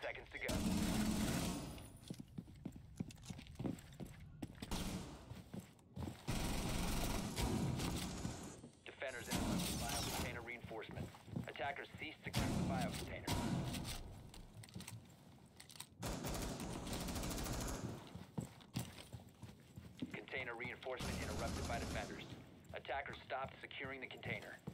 seconds to go. Defenders interrupted biocontainer reinforcement. Attackers cease securing the biocontainer. Container reinforcement interrupted by defenders. Attackers stopped securing the container.